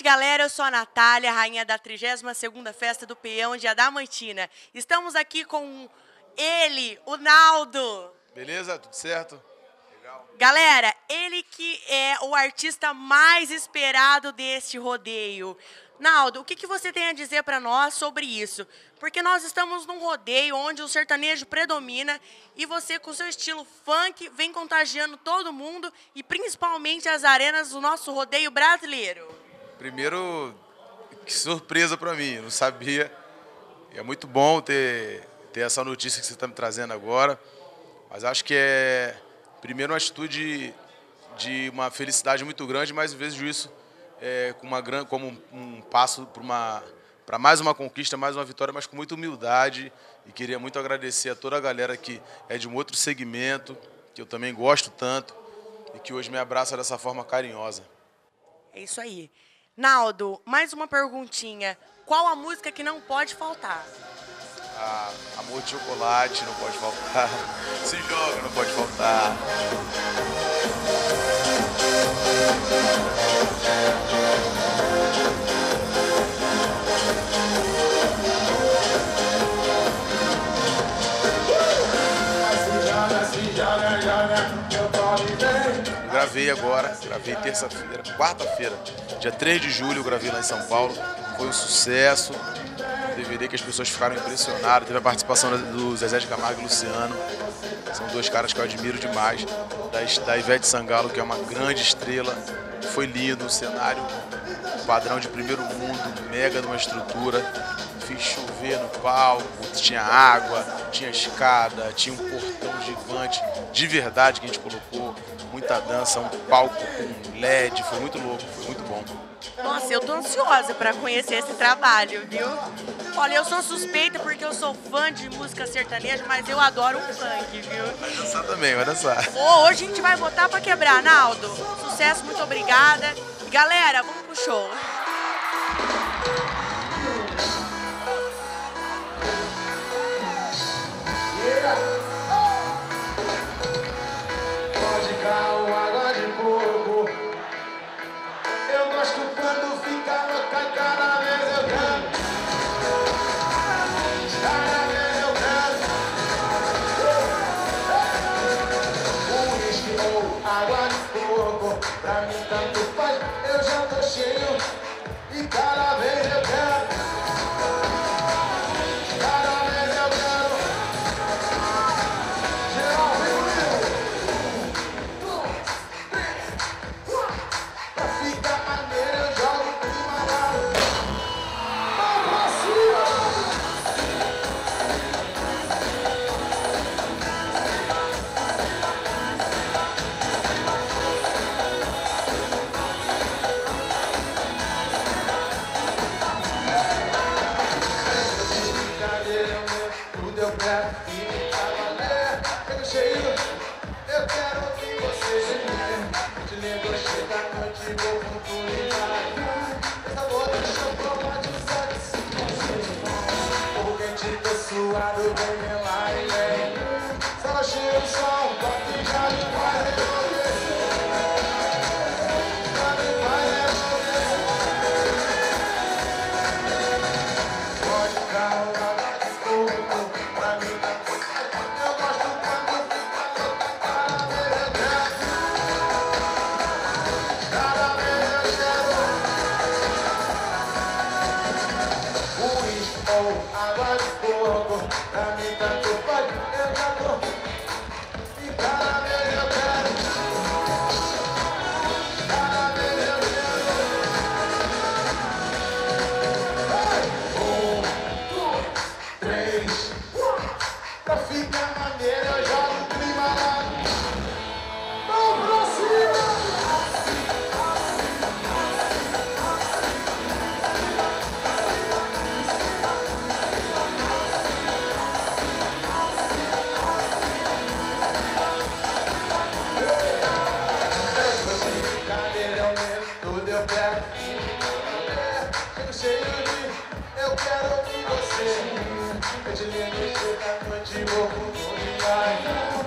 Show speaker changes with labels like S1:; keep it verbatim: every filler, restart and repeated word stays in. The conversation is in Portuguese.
S1: galera, eu sou a Natália, rainha da trigésima segunda Festa do Peão de Adamantina. Estamos aqui com ele, o Naldo.
S2: Beleza? Tudo certo? Legal.
S1: Galera, ele que é o artista mais esperado deste rodeio. Naldo, o que, que você tem a dizer para nós sobre isso? Porque nós estamos num rodeio onde o sertanejo predomina e você, com seu estilo funk, vem contagiando todo mundo e principalmente as arenas do nosso rodeio brasileiro.
S2: Primeiro, que surpresa para mim, eu não sabia. É muito bom ter, ter essa notícia que você está me trazendo agora, mas acho que é, primeiro, uma atitude de uma felicidade muito grande, mas vejo isso é, com uma, como um, um passo para uma... para mais uma conquista, mais uma vitória, mas com muita humildade. E queria muito agradecer a toda a galera que é de um outro segmento, que eu também gosto tanto, e que hoje me abraça dessa forma carinhosa.
S1: É isso aí. Naldo, mais uma perguntinha. Qual a música que não pode faltar?
S2: Ah, Amor de Chocolate não pode faltar. Se Joga não pode faltar. Eu gravei agora, gravei terça-feira, quarta-feira, dia três de julho, eu gravei lá em São Paulo. Foi um sucesso, um D V D que as pessoas ficaram impressionadas. Teve a participação do Zezé de Camargo e Luciano, são dois caras que eu admiro demais. Da, da Ivete Sangalo, que é uma grande estrela. Foi lindo, o cenário, padrão de primeiro mundo, mega de uma estrutura. Fiz chover no palco, tinha água, tinha escada, tinha um portão gigante, de verdade que a gente colocou, muita dança, um palco com L E D, foi muito louco, foi muito bom.
S1: Nossa, eu tô ansiosa para conhecer esse trabalho, viu? Olha, eu sou suspeita porque eu sou fã de música sertaneja, mas eu adoro um funk, viu?
S2: Vai dançar também, vai dançar.
S1: Oh, hoje a gente vai botar para quebrar, Naldo. Sucesso, muito obrigada. E galera, vamos pro show.
S3: Água de coco, pra mim tanto faz, eu já tô cheio e cada vez eu quero, cada vez eu quero. Geral, pra ficar maneiro eu jogo o clima lá. Vamos pra cima! Eu quero ir trabalhar, pego cheio, eu quero ouvir você gemer. Te lembro, chega a noite, vou com culinária. Essa boca de chocolate, sabe se você o quente, tô suado, vem lá e vem. Se ela cheia o som, toque já me faz enlouquecer. Já me faz enlouquecer. Pode ficar água de coco, pra mim tanto faz, eu já tô, e cada vez eu quero, cada vez eu quero. Um, dois, três, pra ficar maneiro eu jogo o clima lá. Vamos pra cima! Eu quero ouvir você. Eu te lembro, chega a noite, vou com